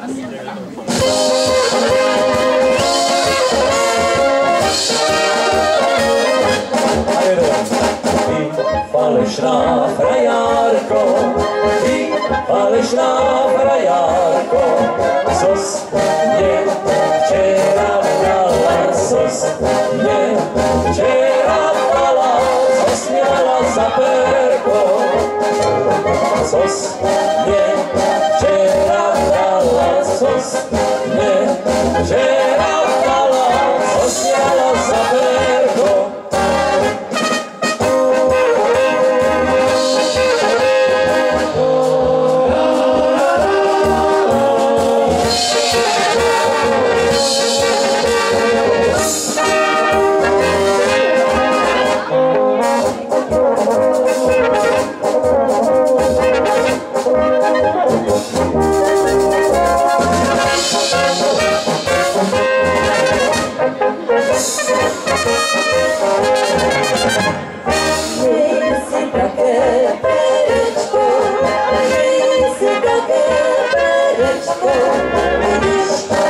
Falešná frajárko, ty falešná frajárko, sos mě včera dala, sos mě včera dala, sos měla za perko, sos mě včera dala, sos mě včera dala, sos měla za perko. Perečko,